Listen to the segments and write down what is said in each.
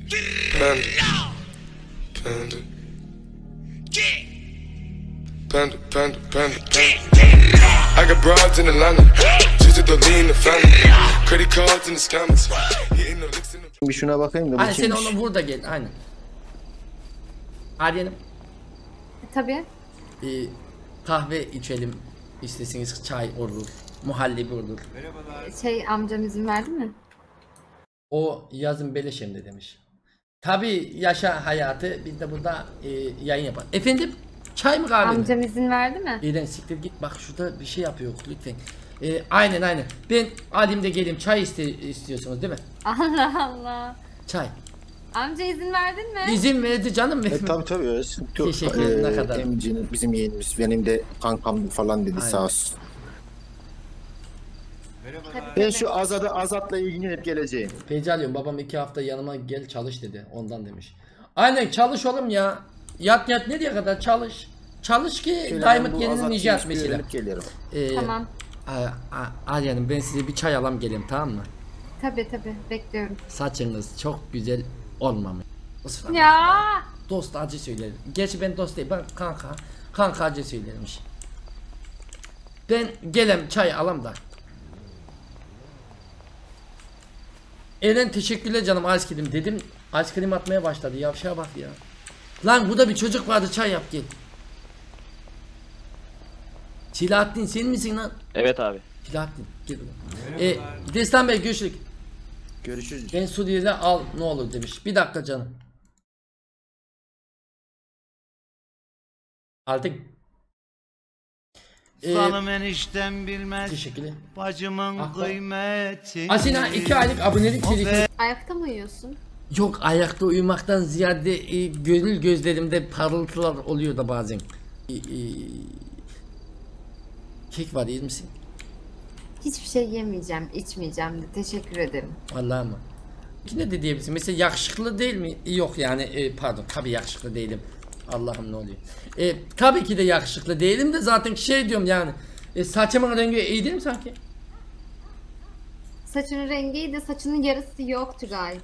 I got broads in Atlanta, just to lean the family, credit cards in the scammers, hitting the licks in the... Bir şuna bakayım da. Aynen sen onu vur da gel aynen. Aryan'ım. Tabii. Kahve içelim istesiniz, çay olur, muhallebi olur. Amcam izin verdi mi? O yazın beleş hem de demiş. Tabii yaşa hayatı, biz de burada yayın yapalım. Efendim çay mı kahve mi? Amcam izin verdi mi? İğren siktir git, bak şurada bir şey yapıyor lütfen. Aynen ben alayım da geleyim, çay istiyorsunuz değil mi? Allah Allah. Çay. Amca izin verdin mi? İzin verdi canım benim. Tabii öyle. Teşekkür ederim, ne kadar. Emcinin, bizim yeğenimiz, benim de kankam falan dedi. Aynen. Sağ olsun. Tabii, Ben şu Azat'la ilgilenip geleceğim. Peki alıyorum, babam 2 hafta yanıma gel çalış dedi, ondan demiş. Aynen çalış oğlum ya. Yat nereye kadar çalış. Çalış ki Diamond yeninin icat mesela. Tamam. Arya'nım ben size bir çay alam geleyim, tamam mı? Tabii bekliyorum. Saçınız çok güzel olmamış. Ya. Dost acı söylerim. Gerçi ben dost değil, ben kanka acı söylermiş. Ben gelem çay alam da. Eren teşekkürler canım, ice cream dedim. Ice cream atmaya başladı, yavşağa bak ya. Lan burada bir çocuk vardı, çay yap gel. Silahattin sen misin lan? Evet abi. Silahattin gel. Destan Bey görüşürüz. Görüşürüz. Ben Suriye'de al ne olur demiş. Bir dakika canım. Aldık. Sanım eniştem bilmez. Teşekkürler. Bacımın kıymeti. Asina 2 aylık abonelik birikti. Ayakta mı uyuyorsun? Yok, ayakta uyumaktan ziyade gönül gözlerimde parıltılar oluyor da bazen. Kek var, yer misin? Hiçbir şey yemeyeceğim, içmeyeceğim de. Teşekkür ederim. Vallahi mı? Yine de diyebilirsin. Mesela yakışıklı değil mi? Yok yani pardon, tabii yakışıklı değilim. Allah'ım ne oluyor? Tabii ki de yakışıklı değilim de zaten şey diyorum yani. Saçımın rengi iyi değil mi sanki? Saçının rengi de saçının yarısı yok Tugay.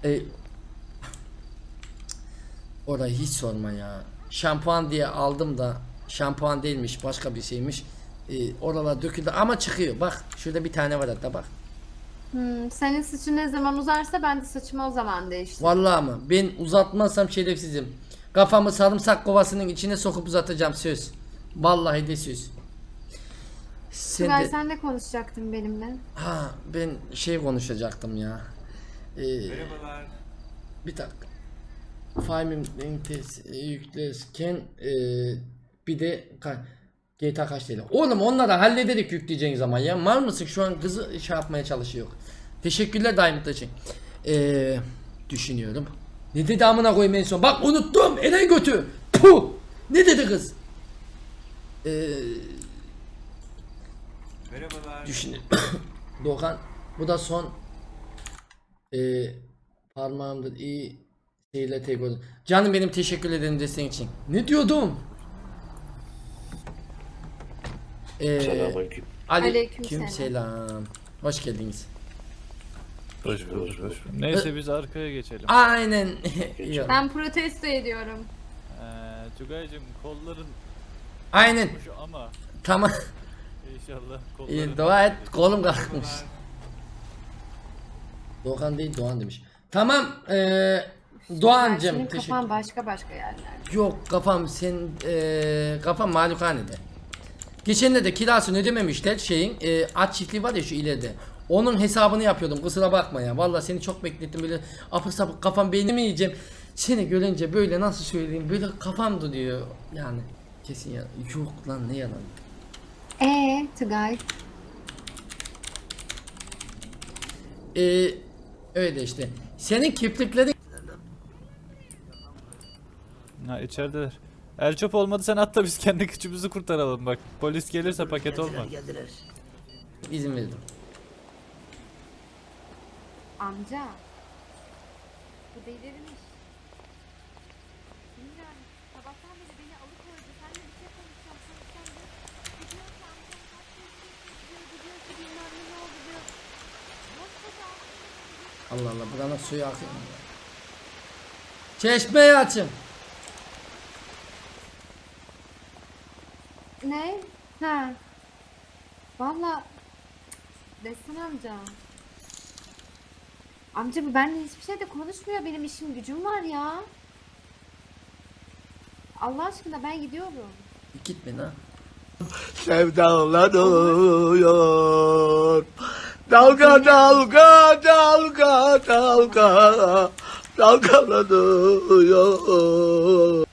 Orayı hiç sorma ya. Şampuan diye aldım da şampuan değilmiş, başka bir şeymiş. Oralar döküldü ama çıkıyor. Bak şurada bir tane var hatta, bak. Senin saçın ne zaman uzarsa ben de saçımı o zaman değiştiririm. Vallahi mı? Ben uzatmazsam şerefsizim. Kafamı sarımsak kovasının içine sokup uzatacağım, söz. Vallahi de söz. Sen de konuşacaktın benimle. Ha, ben şey konuşacaktım ya. Merhabalar. Bir dakika. File'im yüklerken bir de GTA kaç değil. Oğlum onları hallederek yükleyeceğin zaman ya. Mal mısın, şu an kızı şey yapmaya çalışıyor. Teşekkürler Diamond için. Düşünüyorum. Ne dedi amına koyayım en son? Bak unuttum. Eren götü. Puh. Ne dedi kız? Merhabalar. Düşünüyorum. Doğan, bu da son parmağımdır iyi seyirle tek oldu. Canım benim, teşekkür ederim desteğin için. Ne diyordum? Selamünaleyküm. Aleykümselam. Hoş geldiniz. Hoş bulduk. Neyse biz arkaya geçelim. Aynen. Ben protesto ediyorum. Tugay'cım kolların Aynen. şu ama Tamam. inşallah kolların. Dua et, kolum kalkmış. Doğan değil, Doğan demiş. Tamam. Doğancım. Senin kafan başka yerlerde. Yok kafam kafam malukanede. Geçenlerde de kirasını ödememişler şeyin at çiftliği var ya şu ileride. Onun hesabını yapıyordum, kusura bakma ya. Vallahi seni çok beklettim, böyle apık sapık kafam, beynimi yiyeceğim. Seni görünce böyle nasıl söyleyeyim, böyle kafam duruyor yani. Kesin ya. Yok lan, ne yalan. Tugay. Öyle işte. Senin kirpiklerin... Ha, içerideler. Elçop olmadı, sen atla biz kendi küçüğümüzü kurtaralım bak. Polis gelirse paket olmaz. İzin verdim. Amca. Bu delirmiş. Bilmiyorum. Sabahtan beri beni alıkoydu. Seninle bir şey konuşacağım. Gidiyor ki amcam kaç gidiyor ki bilmem ne oldu diyor. Yok kadar. Allah Allah, buranın suyu akıyor. Çeşmeyi açın. Ne? Ha. Valla. Destan amca. Amca bu benimle hiçbir şey de konuşmuyor. Benim işim gücüm var ya. Allah aşkına ben gidiyorum. Gitme lan. Sevdalanıyor. Dalga dalga dalga dalga dalgalanıyor.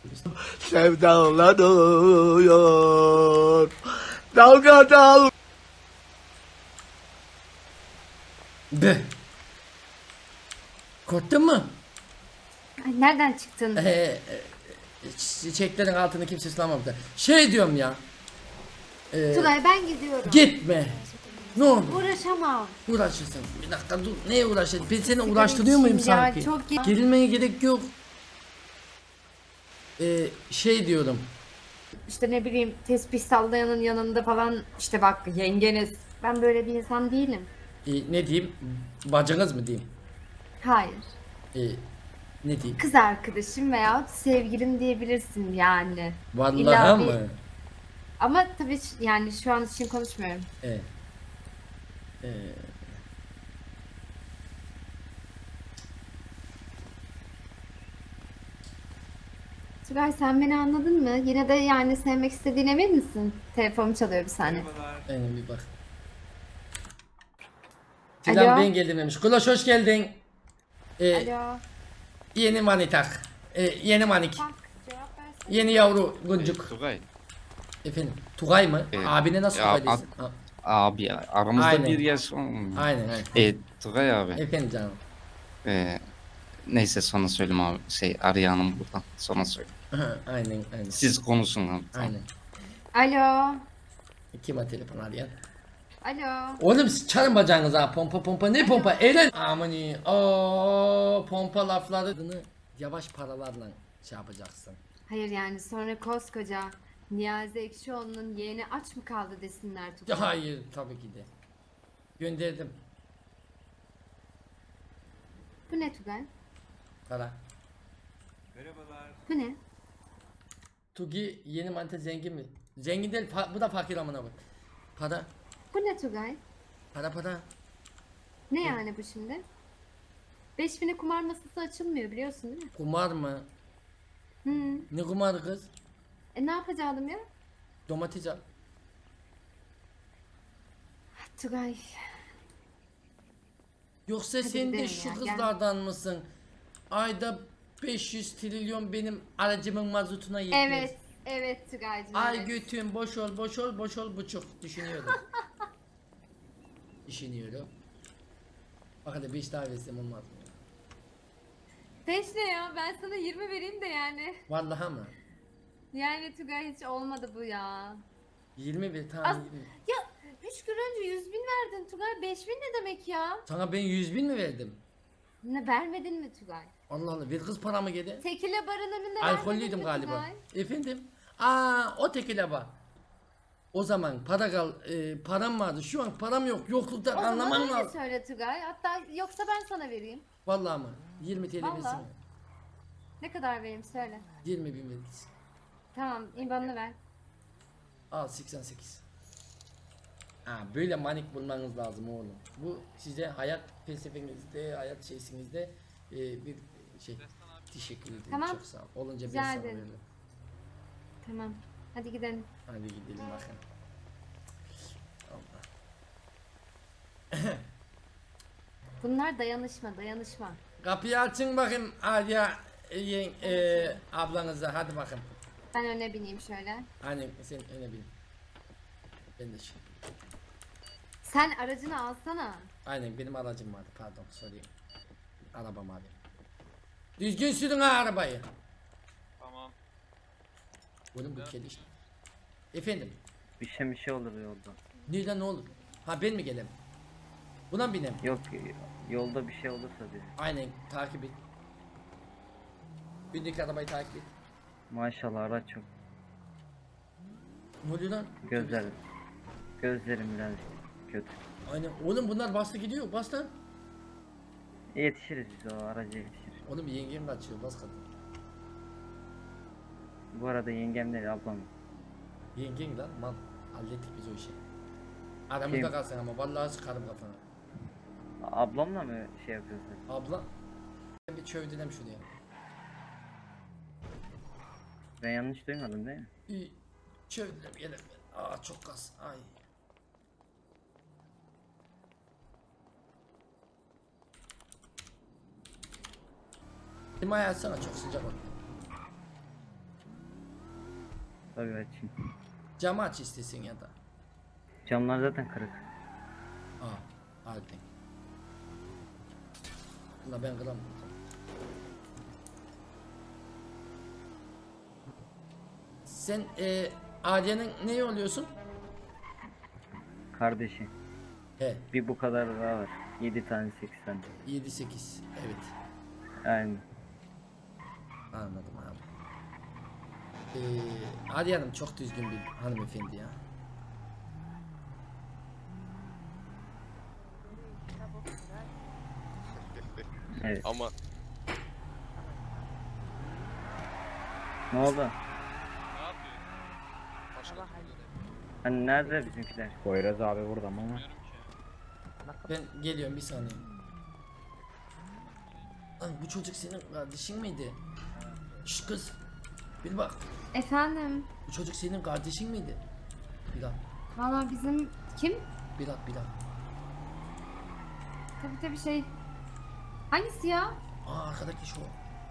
Sevdalanıyor. Dalga dalga. Be. Korktun mu? Ay, nereden çıktın? Çiçeklerin altını kimse ıslamamışlar. Şey diyorum ya. Tugay ben gidiyorum. Gitme. Ne olur. Uğraşamam. Uğraşırsın. Bir dakika dur. Neye uğraşırsın? Ben seni uğraştırıyor muyum Ya, sanki? çok Gerilmeye gerek yok. Şey diyorum. İşte ne bileyim tespih sallayanın yanında falan işte bak yengeniz. Ben böyle bir insan değilim. Ne diyeyim? Bacınız mı diyeyim? Hayır. Ne diyeyim? Kız arkadaşım veya sevgilim diyebilirsin yani. Vallahi İlla bir- mı? Ama tabii yani şu an için konuşmuyorum. Evet. Tugay sen beni anladın mı? Yine de yani sevmek istediğine emin misin? Telefonum çalıyor bir saniye. Aynen bir bak. Tilan Alo. ben geldim demiş. Kulaş hoş geldin. Alo. Yeni manitak. Yeni manik. Bak cevap versene. Yeni yavru guncuk. Tugay. Efendim. Tugay mı? Abine nasıl ya, Tugay değilsin? Ha, Abi ya, aramızda Aynen. bir yaş olmuyor. aynen aynen. Tugay abi. Efendim canım. Neyse sonra söyleyeyim abi. Arya Hanım buradan. Sonra söyle. Aynen aynen. Siz konuşun abi. Tamam. Aynen. Alo. Kim o telefon arayan? Alo. Oğlum çarın bacağınızı ha. Pompa pompa ne pompa? Eğlen. Amani. Oo pompa laflarını yavaş paralarla şey yapacaksın. Hayır yani sonra koskoca Niyazi Ekşioğlu'nun yeğeni aç mı kaldı desinler Tugay. Hayır tabii ki de. Gönderdim. Bu ne Tugay? Para. Bu ne? Tugi yeni manita zengin mi? Zengin değil bu da fakir amına bak. Para. Bu ne Tugay? Para. Ne yani bu şimdi? 5000'e kumar masası açılmıyor biliyorsun değil mi? Kumar mı? Hı. Ne kumarı kız? Ne yapacaktım ya? Domates al. Tugay. Yoksa Hadi sen de gidelim şu ya, gel. kızlardan mısın? Ayda 500 trilyon benim aracımın mazotuna yetmez. Evet. Evet Tugay'cığım. Ay evet. götüm boş ol buçuk düşünüyorum. Düşünüyorum. Bak hadi 5 daha versem olmaz mı? 5 ne ya? Ben sana 20 vereyim de yani. Vallahi mı? Yani Tugay hiç olmadı bu ya. 20 ver tamam. Az- 20. Ya 3 gün önce 100.000 verdin Tugay. 5.000 ne demek ya? Sana ben 100.000 mi verdim? Ne vermedin mi Tugay? Allah Allah ver kız paramı geri. Tekile barın önünde vermedin Alkollüydüm mi galiba. Tugay? Efendim? O tekile bak. O zaman param vardı. Şu an param yok. Yokluktan O zaman anlaman öyle lazım. söyle Tugay. Hatta yoksa ben sana vereyim. Vallahi mı? 20 TL Vallahi. versin. Ne kadar vereyim söyle. 20 bin veririz. Tamam IBAN'ını ver. Al 88. Böyle manik bulmanız lazım oğlum. Bu size hayat felsefenizde, hayat şeysinizde bir şey. Teşekkür ederim. Tamam. Çok sağ ol. Olunca ben Rica sana ederim. veririm. Tamam. Hadi gidelim. Hadi gidelim bakın. Allah. Bunlar dayanışma. Kapıyı açın bakayım Arya ablanıza hadi bakın. Ben öne bineyim şöyle. Hani sen öne bin. Ben de şu. Sen aracını alsana. Aynen benim aracım vardı pardon sorayım. Arabam abi. Düzgün sürün ha arabayı. Tamam. Oğlum bu kedi işte. Efendim. Bir şey olur yolda. Ne olur? Ha ben mi gelem? Buna mı binem? Yok yolda bir şey olursa diye. Aynen takip et. Bindeki arabayı takip et. Maşallah araç çok. Ne oluyor lan? Gözlerim biraz kötü. Aynen oğlum bunlar bastı gidiyor bas lan. Yetişiriz biz o araca yetişiriz. Oğlum yengem kaçıyor bas kadın. Bu arada yengem değil ablam. Yengen lan mal. Hallettik biz o işi. Aramızda Kim? kalsın ama vallahi sıkarım kafana. Ablamla mı şey yapıyorsun? Abla. Ben bir çövdülem şuraya. Ben yanlış duymadım değil mi? İyi. Çövdülem gelelim. Aa çok kas. Ay. Klimayı açsana çok sıcak oldu. Tabii açayım. Camı aç istesin ya da. Camlar zaten kırık. Aa, hadi. Buna ben kıram. Sen Aliye'nin neyi oluyorsun? Kardeşi. He, Bir bu kadar daha var. 7 tane 8 tane. 7-8. Evet. Aynen. Anladım abi. Aliye Hanım çok düzgün bir hanımefendi ya. Evet. Ama Ne oldu? Hani nerede bizimkiler? Poyraz abi burada ama. Ben geliyorum bir saniye. Lan bu çocuk senin kardeşin miydi? Şş kız. Bir bak. Efendim, Bu çocuk senin kardeşin miydi? Bilal. valla bizim kim? Bilal. Tabii şey. Hangisi ya? Aa arkadaki şu.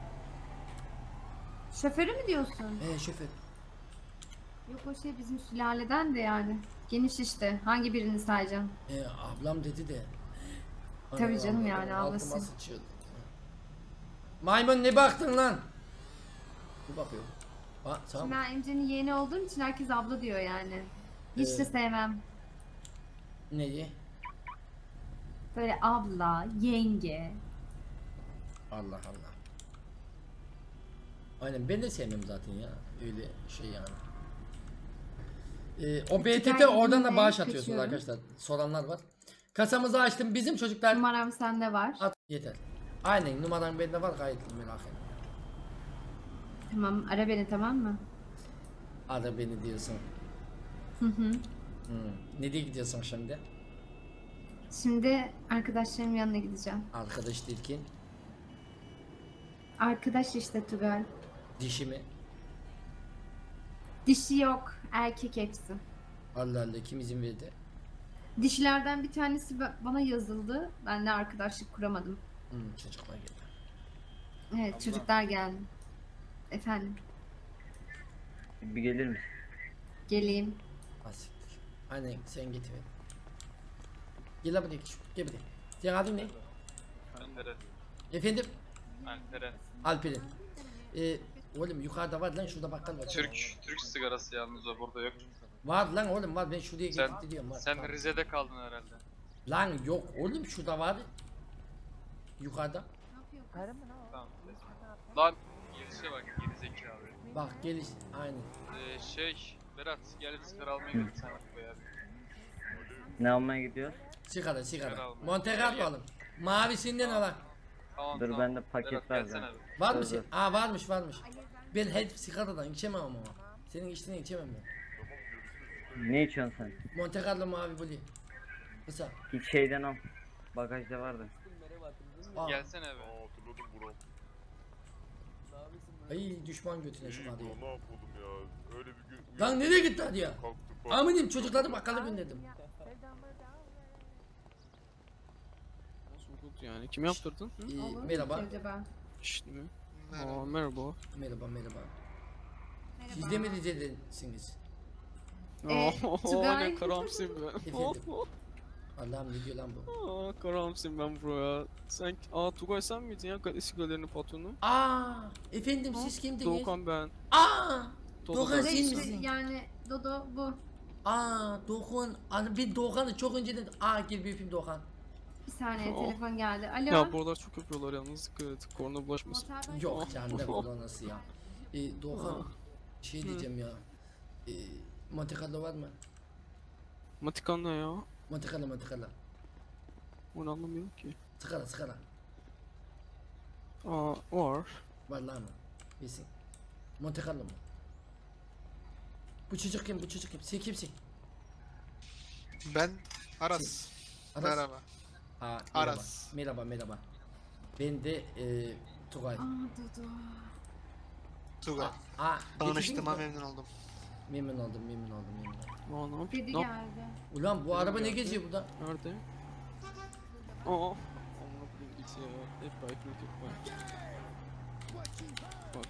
Şoförü mü diyorsun? Şoför. Yok o şey bizim sülaleden de yani. Geniş işte. Hangi birini sayacağım? Ablam dedi de. Tabii canım yani, altıma ablası. sıçıyordu. Maymun ne baktın lan? Bir bakıyorum. Tamam. Ben Emre'nin yeğeni olduğum için herkes abla diyor yani. Hiç de sevmem. Neyi? Böyle abla, yenge. Allah Allah. Aynen ben de sevmem zaten ya. Öyle şey yani. O BTT oradan da bağış atıyorsunuz kaçıyorum. arkadaşlar. Soranlar var. Kasamızı açtım. Bizim çocuklar... Numaram sende var. At yeter. Aynen numaran bende var gayet merak etme. Tamam, ara beni, tamam mı? Ara beni diyorsun. Nereye gidiyorsun şimdi? Şimdi arkadaşlarımın yanına gideceğim. Arkadaş derken Arkadaş işte Tugay. dişi mi? Dişi yok, erkek hepsi. Allah Allah kim izin verdi? Dişilerden bir tanesi bana yazıldı. Ben de arkadaşlık kuramadım. Çocuklar geldi. Evet, çocuklar geldi. Efendim, Bir gelir misin? geleyim. Asiktir. Aynen sen git ver. Gel buraya gel buraya. Senin adın ne? Alperen. Efendim? Alperen. Alperen. Oğlum yukarıda var lan şurada bakkal var. Türk sigarası yalnız o burada yok. Var lan oğlum var ben şuraya Sen, gidip gidiyorum var. sen Rize'de kaldın herhalde. Lan yok oğlum şurada var. Yukarıda. Tamam. Lan gelişe bak gerizekalı. Bak geliş aynen. Berat gel bir sigara almaya gidelim sen be abi. Ne almaya gidiyoruz? Sigara. Sigara. Monte Carlo alın. Mavisinden alın. Tamam, Dur tamam. bende paket Berat, var gelsene ben. abi. Var mı Dur, şey? dur. Varmış. Ben hep sigaradan içemem ama. Senin içtiğini içemem ben. Ne içiyorsun sen? Monte Carlo mavi buli. Kısa. Hiç şeyden al. Bagajda vardı. Gelsene be. Ay düşman götüne şu hadi. ne yapalım ya? Öyle bir gün Lan nereye gitti hadi ya? kalktık. Aminim çocukları bakkala gönderdim. Yani kim yaptırdın? Merhaba. Acaba? İşte mi? Aa, merhaba. Merhaba. Siz de mi Rize'densiniz? Ne karamsın be. Efendim. Allah'ım ne diyor lan bu? Karamsın ben buraya. Sen, Tugay sen miydin ya sigaralarının patronu? Efendim siz kimdiniz? Doğukan ben. Doğukan sen İşte misin? yani Dodo bu. Doğukan. Ben Doğukan'ı çok önceden... Gel bir öpeyim Doğukan. Bir saniye telefon geldi. Alo. Ya bu aralar çok yapıyorlar yalnız. Dikkat et. Korona bulaşmasın. Motordan Yok canım ne bu nasıl ya? Doğukan şey diyeceğim ya. Monte Carlo var mı? Matikan ne ya? Monte Carlo. Onu anlamıyorum ki. Sigara. Var. Vallahi mı? Bilsin. Monte Carlo mu? Bu çocuk kim? Bu çocuk kim? Sen kimsin? Ben Aras. Aras. Merhaba. Aa, merhaba. Aras. Merhaba. Ben de Tugay. Dudu. Tuga. Tanıştığıma memnun oldum. Memnun oldum. Aa ne Kedi yapıyorsun? geldi. Ulan bu araba ne geziyor burada? Nerede? Aa. Amına koyayım git ya. Hep bike Bak.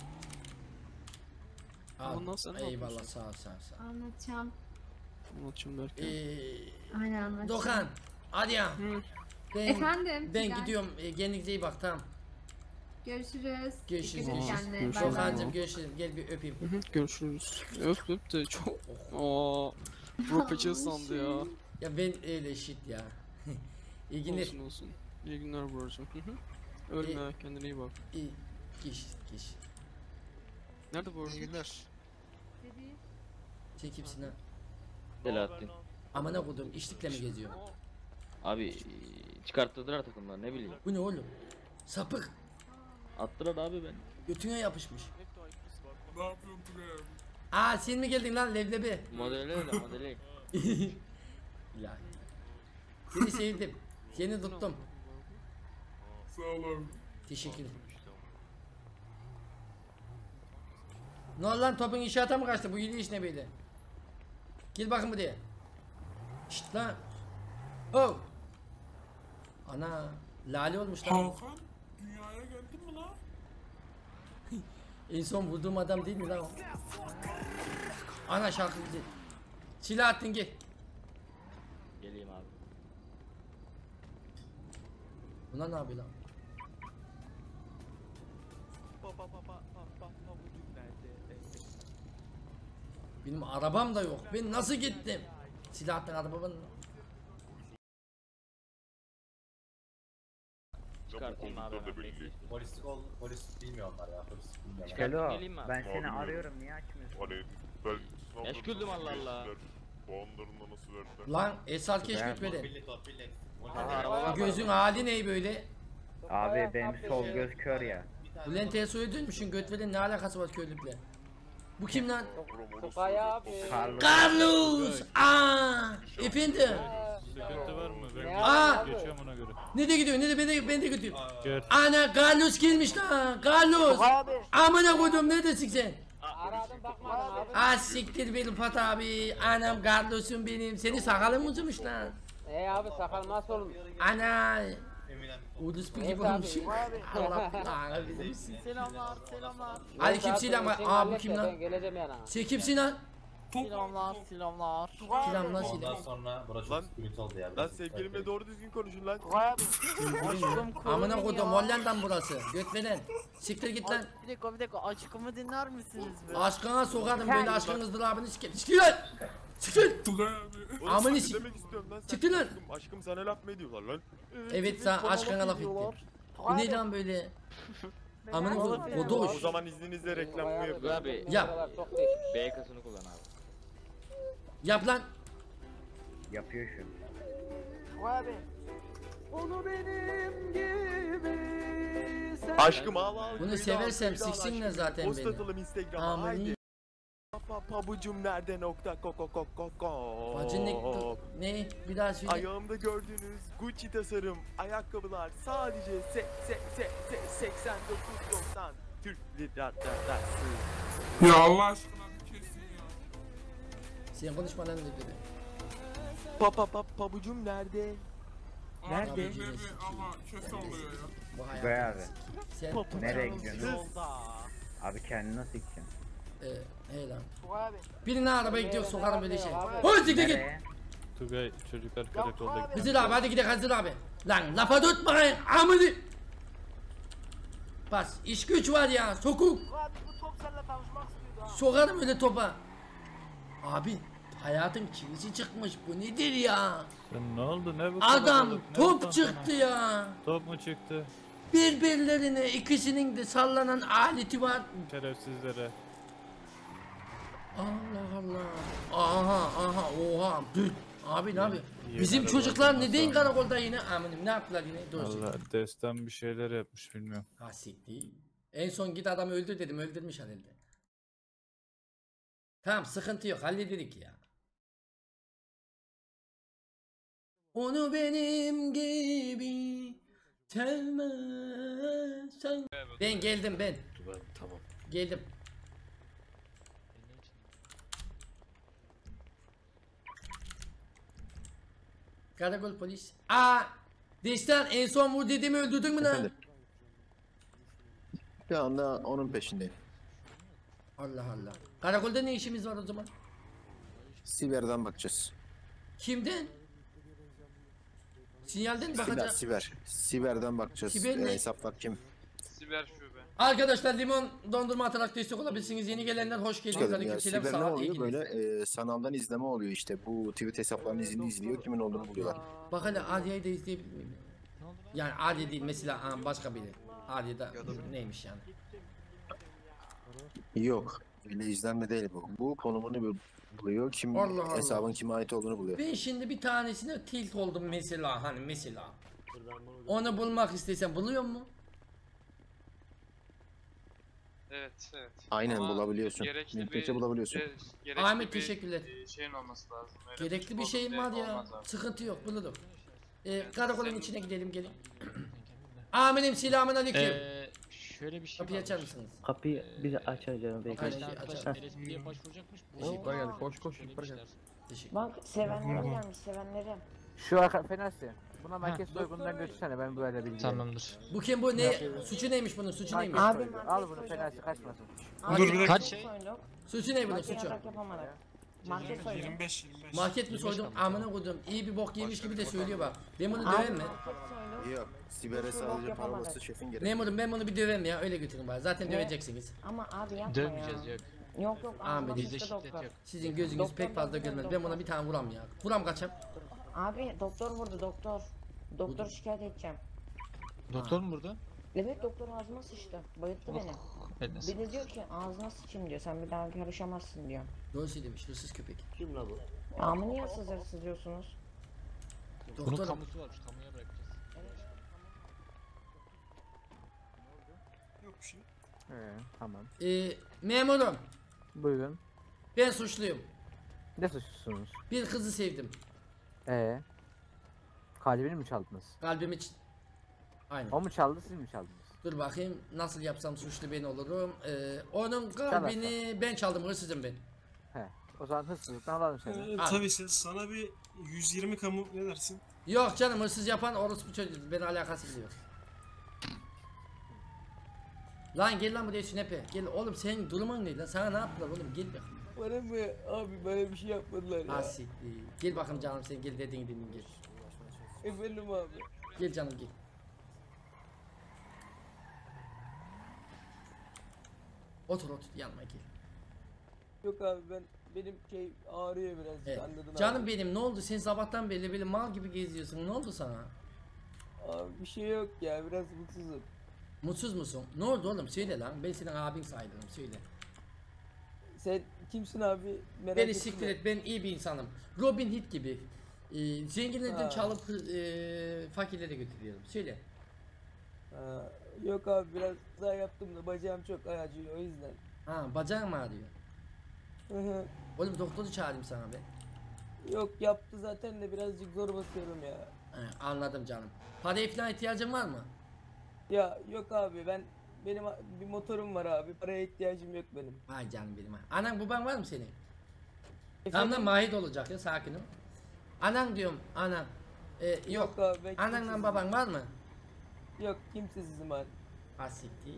Al. Ondan sonra ne Eyvallah yapıyorsun? sağ ol. Anlatacağım. Anlatacağım derken. Aynen anlatacağım. Dokan. Hadi ya. Ben, Efendim, Ben Tugay. gidiyorum. Kendinize iyi bak tamam. Görüşürüz. Görüşürüz. Dikkat et kendine. Görüşürüz. Bay bay. Dokancım görüşürüz. Gel bir öpeyim. Hı hı, görüşürüz. Öp de çok. Aa. Bro peçe sandı ya. Ya ben öyle shit ya. İyi günler. Olsun. İyi günler bro'cum. Hı hı. Ölme kendine iyi bak. İyi. Giş. Nerede bu? İyi günler. Sen kimsin ha? Selahattin. Amına kodum içlikle mi geziyor? Abi çıkarttırdılar takımlar ne bileyim. Bu ne oğlum? Sapık. Attılar abi ben. Götüne yapışmış. Ne yapıyorsun Tugay abi? Aa sen mi geldin lan leblebi? Modeli öyle modeli. Ya. Seni sevdim. Seni tuttum. Sağ ol abi. Teşekkür ederim. Ne oldu lan topun inşaata mı kaçtı? Bu yürüyüş ne böyle? Gel bakın buraya. Şşt lan. Oh. Ana. Lale olmuş lan. Hakan dünyaya geldin mi lan? En son vurduğum adam değil mi lan o? Ana şarkı güzel. Silah attın gel. Geleyim abi. Bunlar ne yapıyor lan? Benim arabam da yok. Ben nasıl gittim? Silah attın arabamın. Çıkartayım abi hemen bekle. Polis bilmiyor onlar ya. Polis bilmiyor. Çıkartayım geleyim mi abi? Ben seni arıyorum niye açmıyorsun? Meşguldüm Allah Allah. Puanlarını nasıl verdiler? Lan Esal keşfet beni. Araba var. Gözün hali ne böyle? Abi benim sol göz kör ya. Bülent Ersoy'u dönmüşsün götveren ne alakası var köylükle? Bu kim lan? Carlos! Efendim? Sıkıntı var mı? Ben Aa! geçiyorum ona göre. Ne de gidiyor? Ben de gidiyorum. Gör. Ana Carlos gelmiş lan. Carlos! Amına koydum neredesin sen? Aradım bakmadım abi. Siktir benim Fat abi. Anam Carlos'um benim. Senin sakalın uzamış lan. Abi sakal nasıl olmuş? Ana. Uduspu gibi olmuş. Allah Allah bilirsin. Selamlar. Aleyküm selam. Aa bu kim lan? Geleceğim yana. Sen kimsin lan? Selamlar. Selam lan selam. Sonra burası çok sıkıntı oldu ya. Lan sevgilimle doğru düzgün konuşun lan. Amına koydum Hollanda'dan burası. Götveren. Siktir git lan. Bir dakika aşkımı dinler misiniz be? Aşkına sokarım böyle aşkın ızdırabını sikerim. Siktir lan. Siktir. Tugay abi. Amını Ne sik. demek istiyorum lan sen? Siktir lan. Aşkım sana laf mı ediyorlar lan? Evet sana aşkına laf etti. Bu ne lan böyle? Amına koydum. Kodoş. O zaman izninizle reklamımı Tugay yapıyorum. abi. Yap. B kasını kullan abi. Yap lan. Yapıyor şu. Aşkım al. Bunu seversem siksinler zaten Post beni. atalım Instagram'a Aman haydi. Pabucum nerede nokta ko. Bacın ne? Bir daha söyle. Ayağımda gördüğünüz Gucci tasarım ayakkabılar sadece 89.90 Türk lirası. Ya Allah aşkına bir kesin ya. Sen konuşma lan dedi. Pabucum nerede? Nerede? Abi bebe ama kes oluyor ya. Bu hayat. Tugay abi. Sen Nereye gidiyorsun? Abi kendini nasıl içeceksin? Hey lan. Birine arabaya gidiyor sokarım böyle şey. Abi. Hoş siktir git. Nereye? Tugay çocuklar karakolda gidiyor. Hızır abi hadi gidelim Hızır abi. Lan lafa tutmayın amını. Bas iş güç var ya sokuk. Sokarım öyle topa. Abi hayatın çivisi çıkmış bu nedir ya? Sen ne oldu ne bu Adam kalabalık, ne top bu çıktı tantana? ya. Top mu çıktı? Birbirlerine ikisinin de sallanan aleti var. Şerefsizlere. Allah Allah. Aha oha. Dur. Abi ne yapıyor? Yeni Bizim araba çocuklar aldım neden sonra. karakolda yine? Amirim ne yaptılar yine? Dur. Allah destan bir şeyler yapmış bilmiyorum. Ha siktir. En son git adamı öldür dedim öldürmüş herhalde. Tamam sıkıntı yok hallededik ya. Onu benim gibi sevmezsen. Ben geldim ben. Tamam. Geldim. Karakol polis. Destan en son vur dediğimi öldürdün mü lan? Efendim? Şu anda onun peşindeyim. Allah Allah. Karakolda ne işimiz var o zaman? Siber'den bakacağız. Kimden? Sinyalden mi bakacağız? Siber'den bakacağız. Siber ne? Hesaplar kim? Siber şube. Arkadaşlar limon dondurma atarak destek olabilirsiniz. Yeni gelenler hoş geldiniz. Ya, Aleykümselam. Siber ne Sağ oluyor? ol. Böyle sanaldan izleme oluyor işte. Bu tweet hesaplarının izini izliyor. Kimin olduğunu buluyorlar. Bak hele Aliye'yi de izleyebilir miyim? Yani Ali değil mesela başka biri. Aliye'de neymiş yani? Yok. Öyle izlenme değil bu. Bu konumunu buluyor. Kim Allah Allah. hesabın kime ait olduğunu buluyor. Ben şimdi bir tanesine tilt oldum mesela hani mesela. Onu bulmak istesem buluyor mu? Evet, evet. Aynen Ama bulabiliyorsun. gerekli Mümkünse bulabiliyorsun. gerekli Ahmet, bir, teşekkürler. Şeyin olması lazım. Öyle Gerekli bir şeyim var ya. olmaz abi. Sıkıntı yok bulurum. Karakolun içine gidelim gelin. Amirim selamun aleyküm. Şöyle bir şey Kapıyı açar mısınız? Kapıyı bir açacağım beyefendi. arkadaşlar LSP'ye başvuracakmış. Teşekkür ederim. Koş yukarı gel. Teşekkür. Bak sevenlerim gelmiş sevenlerim. Şu arka fenası. Buna merkez soygundan götürsene ben böyle bilgi. Tamamdır. Bu kim bu ne? Suçu neymiş bunun? Suçu neymiş? Abi Al bunu fenası kaçmasın. Kaç? Suçu ne bunun suçu? Yapamadık. Market soydum. 25. Market mi soydum? Amına koydum. İyi bir bok yemiş gibi de söylüyor bak. Ben bunu döveyim mi? Yok. Siber'e sadece paralısı şefin gerekiyor. Memurum ben bunu bir döveyim ya öyle götürün bari. Zaten döveceksiniz. Ama abi yapma Dövmeyeceğiz ya. yok. Yok Ahmet, Bizde şiddet yok. Sizin gözünüz pek fazla görmez. Ben buna bir tane vuram ya. Vuram kaçam. Abi doktor vurdu doktor. Doktor şikayet edeceğim. Doktor mu burada? Evet doktor ağzıma sıçtı. Bayılttı beni. Bir de diyor ki ağzına sıçayım diyor. Sen bir daha karışamazsın diyor. Doğru şey demiş hırsız köpek. Kim la bu? Ama niye sızıyorsunuz? Bunun Doktor kamusu varmış. Kamuya bırakacağız. Yok bir şey. Tamam. Memurum Buyurun. ben suçluyum. Ne suçlusunuz? Bir kızı sevdim. Kalbini mi çaldınız? Kalbimi aynen. O mu çaldı siz mi çaldınız? Dur bakayım nasıl yapsam suçlu ben olurum. Onun kalbini ben çaldım hırsızım ben. He. O zaman hırsızlıktan alalım seni. Tabii sana bir 120 kamu ne dersin? Yok canım hırsız yapan orospu çocuğu. Beni alakası bile yok. Lan gel lan buraya sünepe. Gel oğlum senin durumun ne lan? Sana ne yaptılar oğlum gel bak. Bana mı abi böyle bir şey yapmadılar ya. Asiktir. Gel bakayım canım sen gel dediğin dinleyin gel. Efendim abi. Gel canım gel. Otur yanıma gel. Yok abi benim şey ağrıyor biraz Evet. anladın Canım abi. benim ne oldu? Sen sabahtan beri böyle mal gibi geziyorsun. Ne oldu sana? Abi bir şey yok ya biraz mutsuzum. Mutsuz musun? Ne oldu oğlum? Söyle lan. Ben senin abin sayılırım. Söyle. Sen kimsin abi? Merak Beni ettim siktir de. et. Ben iyi bir insanım. Robin Hood gibi. Zenginlerden Ha. çalıp fakirlere götürüyorum. Söyle. Ha, yok abi biraz daha yaptım da bacağım çok acıyor o yüzden. Ha bacağın mı ağrıyor? Hı hı. Oğlum doktoru çağırayım sana be. Yok yaptı zaten de birazcık zor basıyorum ya. Anladım canım. Paraya falan ihtiyacın var mı? Ya yok abi benim bir motorum var abi paraya ihtiyacım yok benim. Ay canım benim. Anan baban var mı senin? Tamam lan mahit olacak ya sakinim. Anan diyorum anan. Yok. abi ben Ananla kimsesizim. baban var mı? Yok kimsesizim abi. Asikti.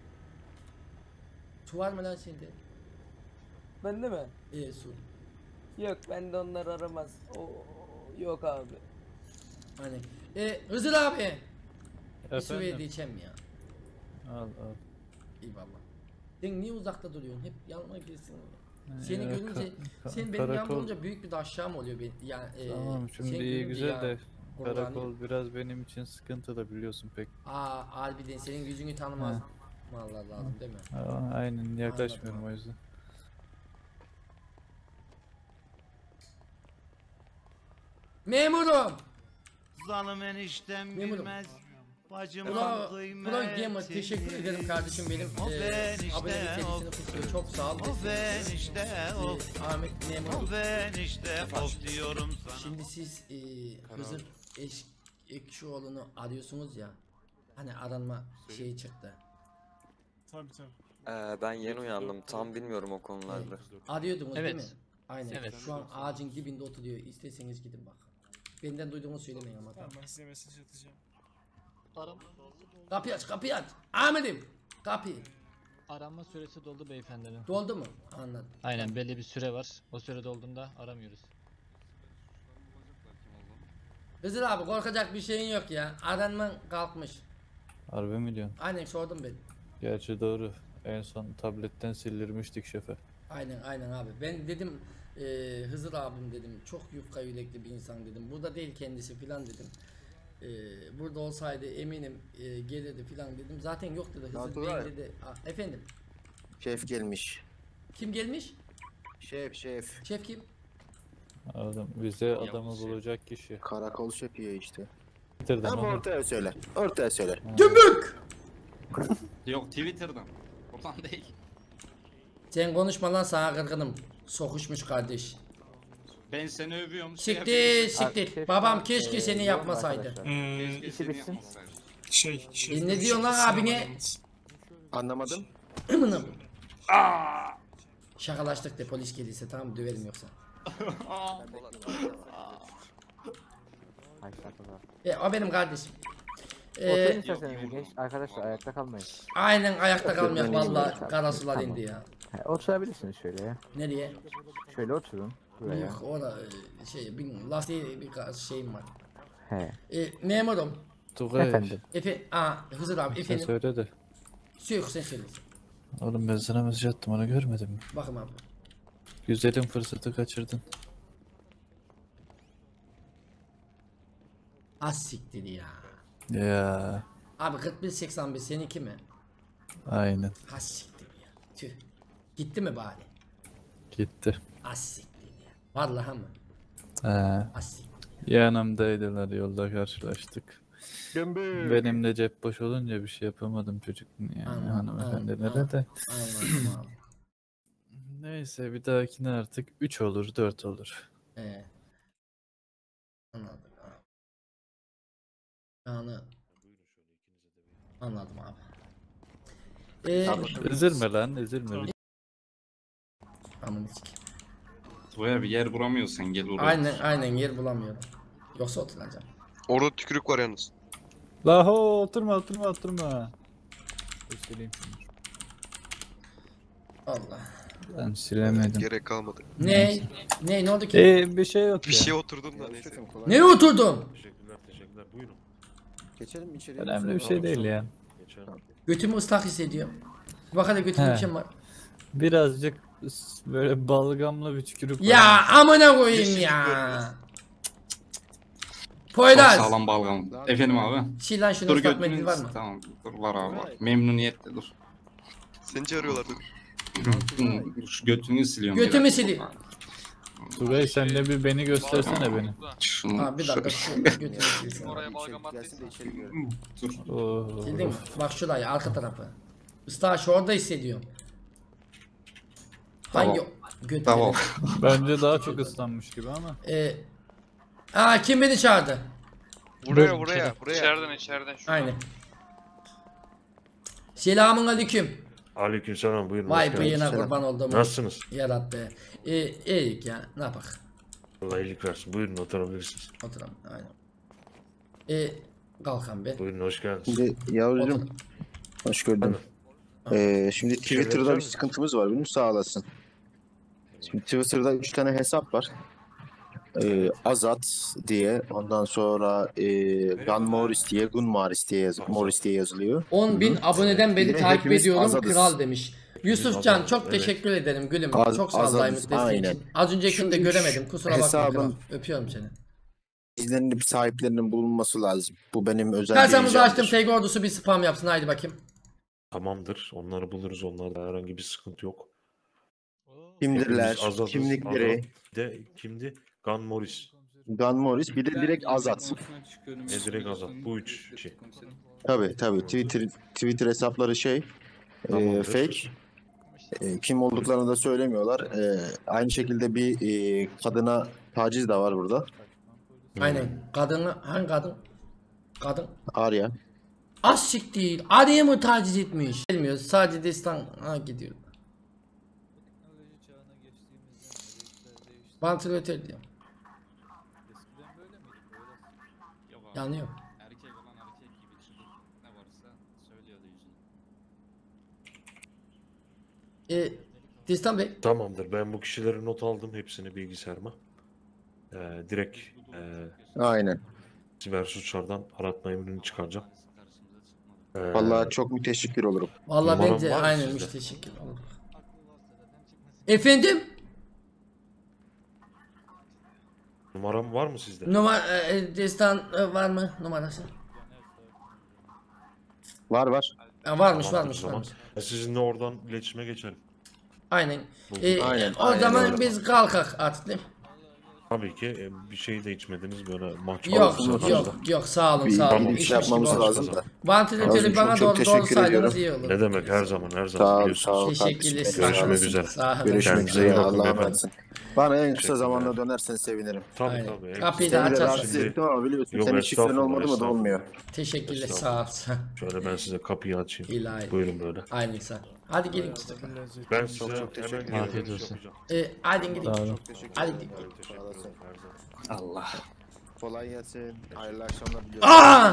Su var mı lan sende? Bende mi? Su. Yok bende onlar aramaz. Yok abi. Hani. Hızır abi. Bir su Efendim? vereceğim ya. Al. Eyvallah. Sen niye uzakta duruyorsun? Hep yanıma girsin. Seni Ya, görünce, sen benim karakol- yanımda olunca büyük bir daşşağım oluyor benim. Yani, Tamam şimdi seni iyi görünce güzel ya, de Kur'an'ı- karakol biraz benim için sıkıntılı biliyorsun pek. Harbiden senin yüzünü tanımaz. Mallar lazım değil mi? Aynen yaklaşmıyorum Anladım. o yüzden. Memurum! Zalim eniştem Memurum. bilmez. Pro Gamer teşekkür ederim kardeşim benim. Abonelik serisini kutluyor. Çok sağ ol. Ahmet Memur. Şimdi siz Hızır Ekşioğlu'nu arıyorsunuz ya. Hani aranma şeyi çıktı. Tabii tabii. Ben yeni uyandım. Tam bilmiyorum o konularda. Arıyordunuz Evet. değil mi? Aynen. Evet. Şu an ağacın dibinde oturuyor. İsterseniz gidin bak. Benden duyduğumu söylemeyin ama. Tamam ben size mesaj atacağım. Kapıyı aç, kapıyı aç. Ahmet'im, kapıyı. Aranma süresi doldu beyefendinin. Doldu mu? Anladım. Aynen belli bir süre var. O süre dolduğunda aramıyoruz. Hızır abi korkacak bir şeyin yok ya. Aranman kalkmış. Harbi mi diyorsun? Aynen sordum ben. Gerçi doğru. En son tabletten sildirmiştik şefe. Aynen abi. Ben dedim Hızır abim dedim. Çok yufka yürekli bir insan dedim. Burada değil kendisi filan dedim. Burada olsaydı eminim gelirdi filan dedim. Zaten yok dedi. Hızır Natural. Bey dedi. Efendim. Şef gelmiş. Kim gelmiş? Şef. Şef kim? Adam bize adamı bulacak kişi. Karakol şefi ya işte. Twitter'dan Ama onu. ortaya söyle. Ortaya söyle. Cümbük! Yok Twitter'dan. Oradan değil. Sen konuşma lan, sana kırgınım. Sokuşmuş kardeş. Ben seni övüyorum. Siktir. Babam keşke seni yapmasaydı. İşi bitsin. Ne diyorsun lan abine? Anlamadım. Imınım. Şakalaştık de polis gelirse tamam döverim yoksa. O benim kardeşim. Oturun isterseniz genç arkadaşlar, ayakta kalmayın. Aynen ayakta kalmayak vallahi karasular Tamam. indi ya. Oturabilirsiniz şöyle ya. Nereye? Şöyle oturun. Buraya. Yok orada bir lastiği bir şeyim var. He. Memurum. Tugay. Efendim. Hızır abi Sen efendim. söyle de. Yok sen söyle. Oğlum ben sana mesaj attım, onu görmedin mi? Bakın abi. Güzelim fırsatı kaçırdın. Az siktir ya. Ya. Abi 4181 seninki mi? Aynen. Az siktir ya. Tüh. Gitti mi bari? Gitti. Az siktir ya. Vallahi mı? Az siktir. Yanımdaydılar, yolda karşılaştık. Gömbük. Benim de cep boş olunca bir şey yapamadım çocuk yani hanımefendilere de. Anladım abi. Neyse bir dahakine artık 3 olur 4 olur. Anladım abi. Yani anladım abi. Üzülme lan, üzülme. Amına sikeyim. Buraya bir yer bulamıyorsan gel oraya. Aynen yer bulamıyorum. Yoksa oturacağım. Orada tükürük var yalnız. Laho oturma. Sileyim şunu. Allah. Ben silemedim. Gerek kalmadı. Ne oldu ki? Bir şey yok Bir ya. şey oturdun da neyse. Neye oturdun? Teşekkürler. Buyurun. Geçelim içeriye. Önemli bir şey değil ya. Götümü ıslak hissediyorum. Bak hadi götümde bir şey var. Birazcık böyle balgamlı bir tükürük var. Ya amına koyayım ya. Poyraz. Çok sağlam balgam. Efendim abi. Şilan şunu Dur ıslak mendil götünü var mı? tamam dur var abi var. Memnuniyetle dur. Seni çağırıyorlar dur. Şu götünü siliyorum. Götümü biraz. sileyim. Tugay sen de bir beni göstersene beni. Şunu, Bir dakika şu götümü silsin. Oraya balgam attıysan. Dur. Sildin mi? Bak şurayı arka tarafı. Islağı şu orada hissediyorum. Hangi götü? Tamam. Bence daha çok ıslanmış gibi ama. Kim beni çağırdı? Buraya. İçeriden şu. Aynen. Selamun aleyküm. Aleykümselam buyurun. Vay bıyığına kurban oldum. Nasılsınız? Yarattı. İyilik ya. Ne yapak? Allah iyilik versin. Buyurun oturabilirsiniz. Oturalım. Aynen. Kalkan be. Buyurun hoş geldiniz. Şimdi yavrucuğum. Hoş gördüm. Şimdi Twitter'da bir sıkıntımız var. Bunu sağ olasın. Şimdi Twitter'da 3 tane hesap var. Azat diye, ondan sonra Gun Morris diye yazılıyor. 10.000 aboneden beni Bir de takip hepimiz ediyorum azadız. kral demiş. Yusufcan çok teşekkür ederim gülüm. Çok sağ ol daim desteği aynen. için. Az öncekini de Şu göremedim. Kusura bakma hesabın- kral. Öpüyorum seni. İzlerinin bir sahiplerinin bulunması lazım. Bu benim özel Kasamızı ricamdır. açtım. Teg ordusu bir spam yapsın. Haydi bakayım. Tamamdır. Onları buluruz. Onlarda herhangi bir sıkıntı yok. Kimdirler, Hepimiz azazız. kimlikleri. Azat. Bir de kimdi? Gun Morris. Gun Morris bir de direkt Azat. Ne direkt Azat. Bu 3 kişi. Tabii Twitter hesapları fake. Kim olduklarını da söylemiyorlar. Aynı şekilde bir kadına taciz de var burada. Aynen. Kadını hangi kadın? Kadın. Arya. Aşık değil. Arya'yı mı taciz etmiş? Gelmiyor. Sadece destana gidiyor. Vantilatör diyor. Yanıyor. Erkek olan erkek gibi çıkıp ne varsa söylüyordu yüzüne. Destan Bey. Tamamdır. Ben bu kişileri not aldım. Hepsini bilgisayarıma. Direkt Aynen. siber suçlardan aratma emrini çıkaracağım. Vallahi çok müteşekkir olurum. Vallahi Numaram bence var mı aynen sizde? müteşekkir olurum. Efendim? Numaram var mı sizde? Destan var mı numarası? Var. Varmış. Ben sizinle oradan iletişime geçerim. Aynen. Aynen, O zaman öyle. biz kalkak artık değil mi? Tabii ki bir şey de içmediniz böyle mahkum. Yok sağ olun. Bir şey yapmamız lazım da. Vantilatörü bana çok doğru teşekkür saydınız ediyorum. iyi olur. Ne demek her zaman Sağ ol biliyorsunuz. Teşekkürler. kardeşim. Sağ olun. Görüşmek üzere. Sağ olun. Görüşmek Kendinize iyi üzere. bakın Allah'a beyefendi. emanetsin. Bana en kısa Teşekkürler. zamanda dönersen sevinirim. Aynen. Tabii. Kapıyı da Seni de açarsın. rahatsız ettim ama biliyorsun Yok, senin şifren estağfurullah, olmadı mı da estağfurullah. olmuyor. Teşekkürler Estağfurullah. sağ ol. Şöyle ben size kapıyı açayım. İlahi. Buyurun böyle. Aynen sağ ol. Hadi gelin işte. Ben size çok teşekkür hemen ederim. Afiyet olsun. Hadi gidin. Sağ olun. Hadi gidin. Allah. Kolay gelsin. Hayırlı akşamlar diliyorum.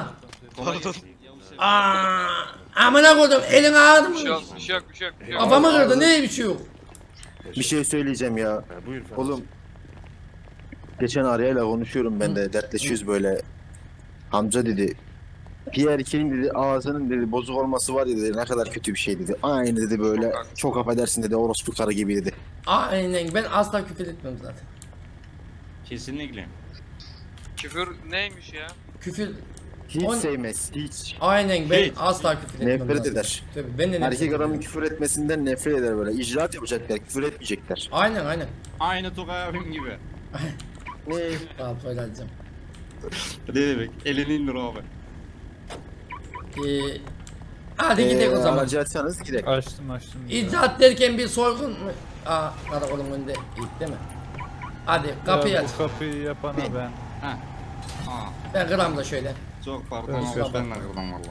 Amına koydum elin ağrı mı? Bir şey yok. Kafamı kırdı ne bir şey yok. Bir şey söyleyeceğim ya. Buyurun. Oğlum. Geçen Arya'yla konuşuyorum ben de dertleşiyoruz böyle. Amca dedi. Pierre King'in dedi ağzının dedi bozuk olması var ya dedi ne kadar kötü bir şey dedi. Aynı dedi böyle çok affedersin dedi orospu karı gibi dedi. Aynen ben asla küfür etmiyorum zaten. Kesinlikle. Küfür neymiş ya? Küfür Hiç sevmez hiç. aynen ben Hiç. asla küfür etmem. Nefret zaten. eder. Tabii ben de nefret Erkek adamın ederim. küfür etmesinden nefret eder böyle. İcraat yapacaklar, küfür etmeyecekler. Aynen. Aynı Tugay abim gibi. Ne? Rahat paylaşacağım. Ne demek? Elini indir abi. Hadi gidelim o zaman. Aracı açsanız gidelim. Açtım. İcraat derken bir soygun mu? Karakolun önünde ilk değil mi? Hadi kapıyı aç. Bu kapıyı yapana ben. Ben kıram da şöyle. Çok pardon Evet, Allah ben de kırdım valla.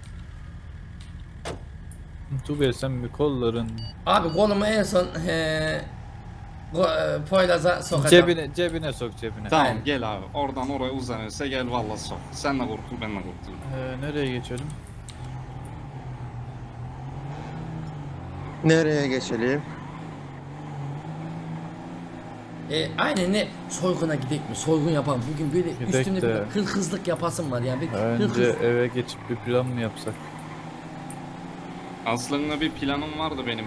Tugay sen bir kolların. Abi kolumu en son Poyraz'a sokacağım. Cebine sok cebine. Tamam Aynen. gel abi. Oradan oraya uzanırsa gel valla sok. Sen de kurtul ben de kurtul. Nereye geçelim? Nereye geçelim? Aynen ne? Soyguna gidelim mi? Soygun yapalım. Bugün böyle Gidek üstümde de. bir hırsızlık yapasım var yani. Önce eve geçip bir plan mı yapsak? Aslında bir planım vardı benim